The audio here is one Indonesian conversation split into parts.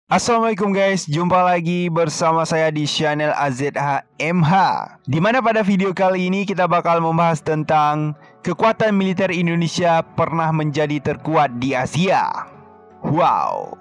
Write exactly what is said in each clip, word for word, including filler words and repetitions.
Assalamualaikum guys, jumpa lagi bersama saya di channel A Z H M H, dimana pada video kali ini kita bakal membahas tentang kekuatan militer Indonesia pernah menjadi terkuat di Asia. Wow.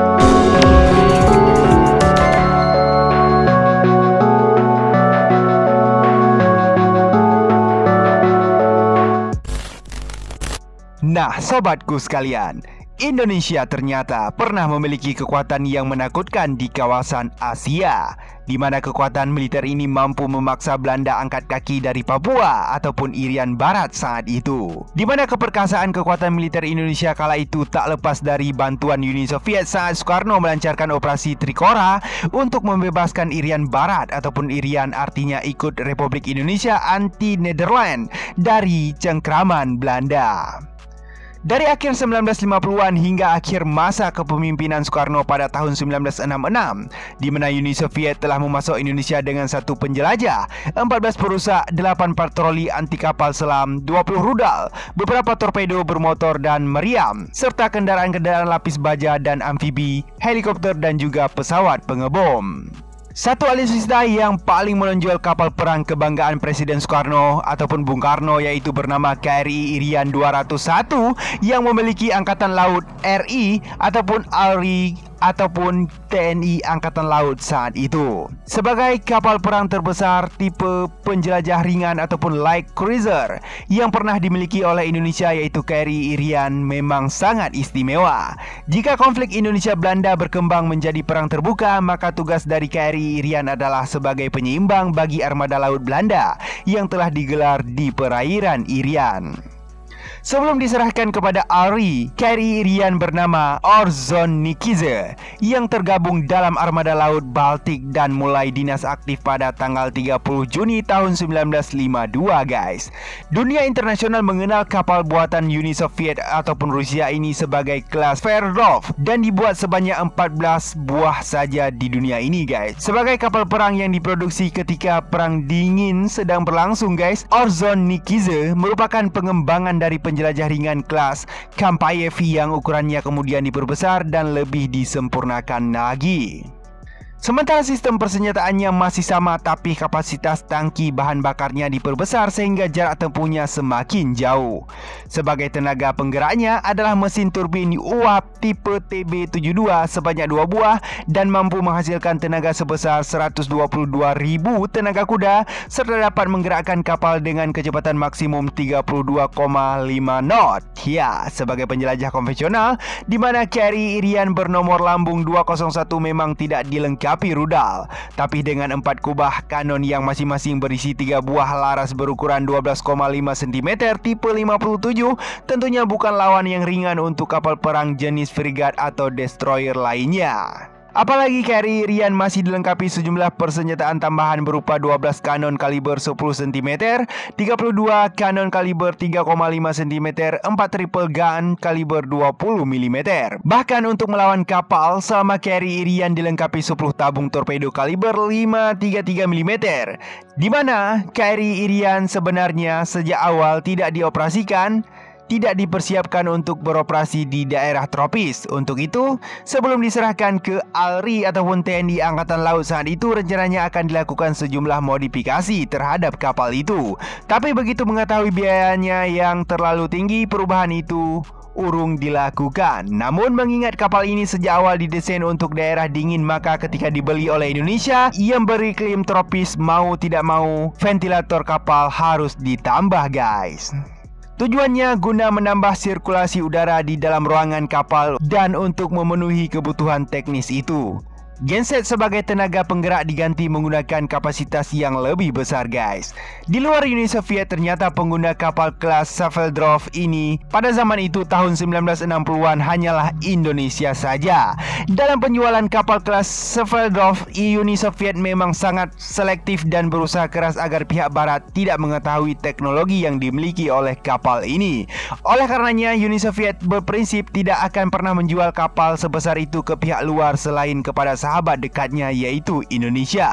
Nah sobatku sekalian, Indonesia ternyata pernah memiliki kekuatan yang menakutkan di kawasan Asia, di mana kekuatan militer ini mampu memaksa Belanda angkat kaki dari Papua ataupun Irian Barat saat itu. Di mana keperkasaan kekuatan militer Indonesia kala itu tak lepas dari bantuan Uni Soviet saat Soekarno melancarkan operasi Trikora untuk membebaskan Irian Barat ataupun Irian artinya ikut Republik Indonesia anti Nederland dari cengkraman Belanda. Dari akhir sembilan belas lima puluhan hingga akhir masa kepemimpinan Soekarno pada tahun sembilan belas enam puluh enam, di mana Uni Soviet telah memasuk Indonesia dengan satu penjelajah, empat belas perusak, delapan patroli anti kapal selam, dua puluh rudal, beberapa torpedo bermotor dan meriam, serta kendaraan-kendaraan lapis baja dan amfibi, helikopter dan juga pesawat pengebom. Satu alutsista yang paling menonjol kapal perang kebanggaan Presiden Soekarno ataupun Bung Karno yaitu bernama K R I Irian dua ratus satu yang memiliki Angkatan Laut R I ataupun A R I ataupun T N I Angkatan Laut saat itu. Sebagai kapal perang terbesar tipe penjelajah ringan ataupun light cruiser yang pernah dimiliki oleh Indonesia yaitu K R I Irian memang sangat istimewa. Jika konflik Indonesia-Belanda berkembang menjadi perang terbuka, maka tugas dari K R I Irian adalah sebagai penyeimbang bagi armada laut Belanda yang telah digelar di perairan Irian. Sebelum diserahkan kepada A R I, K R I Irian bernama Ordzhonikidze yang tergabung dalam armada laut Baltik dan mulai dinas aktif pada tanggal tiga puluh Juni tahun sembilan belas lima puluh dua guys. Dunia internasional mengenal kapal buatan Uni Soviet ataupun Rusia ini sebagai kelas Sverdlov dan dibuat sebanyak empat belas buah saja di dunia ini guys. Sebagai kapal perang yang diproduksi ketika Perang Dingin sedang berlangsung guys, Ordzhonikidze merupakan pengembangan dari penjelajah ringan kelas Kampayev yang ukurannya kemudian diperbesar dan lebih disempurnakan lagi. Sementara sistem persenjataannya masih sama, tapi kapasitas tangki bahan bakarnya diperbesar sehingga jarak tempuhnya semakin jauh. Sebagai tenaga penggeraknya adalah mesin turbin uap tipe T B tujuh puluh dua sebanyak dua buah dan mampu menghasilkan tenaga sebesar seratus dua puluh dua ribu tenaga kuda serta dapat menggerakkan kapal dengan kecepatan maksimum tiga puluh dua koma lima knot. Ya, sebagai penjelajah konvensional di mana K R I Irian bernomor lambung dua nol satu memang tidak dilengkapi Tapi rudal, tapi dengan empat kubah kanon yang masing-masing berisi tiga buah laras berukuran dua belas koma lima sentimeter tipe lima puluh tujuh, tentunya bukan lawan yang ringan untuk kapal perang jenis frigat atau destroyer lainnya. Apalagi K R I Irian masih dilengkapi sejumlah persenjataan tambahan berupa dua belas kanon kaliber sepuluh sentimeter, tiga puluh dua kanon kaliber tiga koma lima sentimeter, empat triple gun kaliber dua puluh milimeter. Bahkan untuk melawan kapal, selama K R I Irian dilengkapi sepuluh tabung torpedo kaliber lima tiga tiga milimeter, di mana K R I Irian sebenarnya sejak awal tidak dioperasikan, tidak dipersiapkan untuk beroperasi di daerah tropis. Untuk itu, sebelum diserahkan ke A R I ataupun T N I Angkatan Laut saat itu, rencananya akan dilakukan sejumlah modifikasi terhadap kapal itu. Tapi begitu mengetahui biayanya yang terlalu tinggi, perubahan itu urung dilakukan. Namun mengingat kapal ini sejak awal didesain untuk daerah dingin, maka ketika dibeli oleh Indonesia yang beriklim tropis, mau tidak mau ventilator kapal harus ditambah guys. Tujuannya guna menambah sirkulasi udara di dalam ruangan kapal dan untuk memenuhi kebutuhan teknis itu. Genset sebagai tenaga penggerak diganti menggunakan kapasitas yang lebih besar guys. Di luar Uni Soviet ternyata pengguna kapal kelas Sverdlov ini pada zaman itu tahun sembilan belas enam puluhan hanyalah Indonesia saja. Dalam penjualan kapal kelas Sverdlov, Uni Soviet memang sangat selektif dan berusaha keras agar pihak barat tidak mengetahui teknologi yang dimiliki oleh kapal ini. Oleh karenanya Uni Soviet berprinsip tidak akan pernah menjual kapal sebesar itu ke pihak luar selain kepada sahabat dekatnya yaitu Indonesia.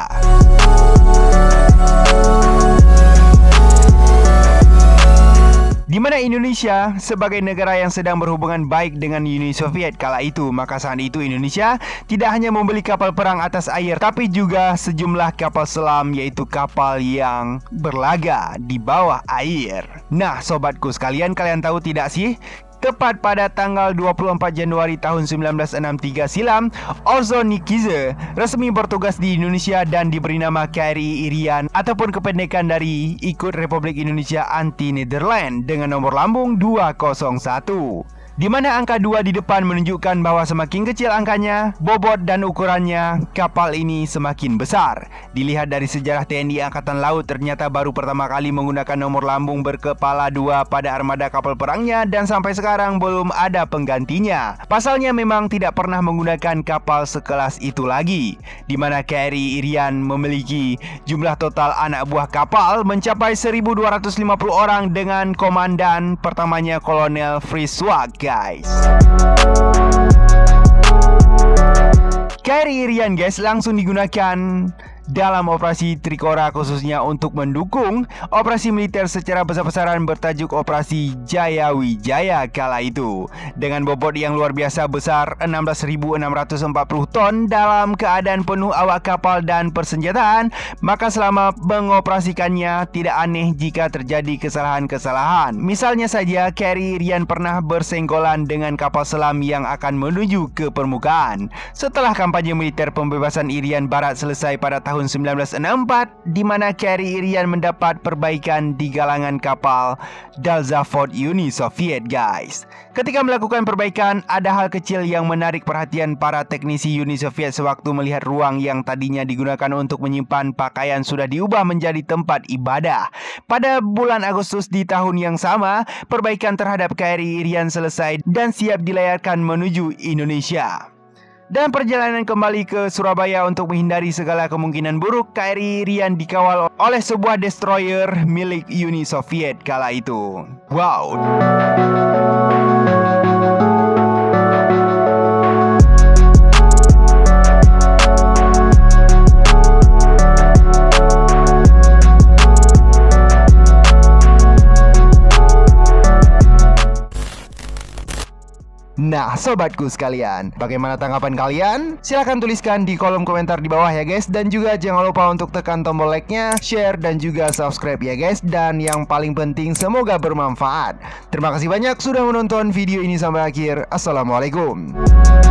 Di mana Indonesia sebagai negara yang sedang berhubungan baik dengan Uni Soviet kala itu, maka saat itu Indonesia tidak hanya membeli kapal perang atas air, tapi juga sejumlah kapal selam, yaitu kapal yang berlaga di bawah air. Nah sobatku sekalian, kalian tahu tidak sih? Tepat pada tanggal dua puluh empat Januari tahun seribu sembilan ratus enam puluh tiga silam, Ordzhonikidze resmi bertugas di Indonesia dan diberi nama K R I Irian ataupun kependekan dari Ikut Republik Indonesia Anti Nederland dengan nomor lambung dua nol satu. Di mana angka dua di depan menunjukkan bahwa semakin kecil angkanya, bobot dan ukurannya, kapal ini semakin besar. Dilihat dari sejarah T N I Angkatan Laut, ternyata baru pertama kali menggunakan nomor lambung berkepala dua pada armada kapal perangnya dan sampai sekarang belum ada penggantinya. Pasalnya memang tidak pernah menggunakan kapal sekelas itu lagi. Di mana K R I Irian memiliki jumlah total anak buah kapal mencapai seribu dua ratus lima puluh orang dengan komandan pertamanya Kolonel Fritz Schwag. Guys, K R I Irian guys langsung digunakan dalam operasi Trikora, khususnya untuk mendukung operasi militer secara besar-besaran bertajuk Operasi Jaya Wijaya kala itu. Dengan bobot yang luar biasa besar enam belas ribu enam ratus empat puluh ton dalam keadaan penuh awak kapal dan persenjataan, maka selama mengoperasikannya tidak aneh jika terjadi kesalahan-kesalahan. Misalnya saja K R I Irian pernah bersenggolan dengan kapal selam yang akan menuju ke permukaan. Setelah kampanye militer pembebasan Irian Barat selesai pada tahun tahun seribu sembilan ratus enam puluh empat, di mana K R I Irian mendapat perbaikan di galangan kapal Dalzavod Uni Soviet guys. Ketika melakukan perbaikan, ada hal kecil yang menarik perhatian para teknisi Uni Soviet sewaktu melihat ruang yang tadinya digunakan untuk menyimpan pakaian sudah diubah menjadi tempat ibadah. Pada bulan Agustus di tahun yang sama, perbaikan terhadap K R I Irian selesai dan siap dilayarkan menuju Indonesia. Dan perjalanan kembali ke Surabaya untuk menghindari segala kemungkinan buruk, K R I Irian dikawal oleh sebuah destroyer milik Uni Soviet kala itu. Wow. Nah sobatku sekalian, bagaimana tanggapan kalian? Silahkan tuliskan di kolom komentar di bawah ya guys. Dan juga jangan lupa untuk tekan tombol like-nya, share, dan juga subscribe ya guys. Dan yang paling penting, semoga bermanfaat. Terima kasih banyak sudah menonton video ini sampai akhir. Assalamualaikum.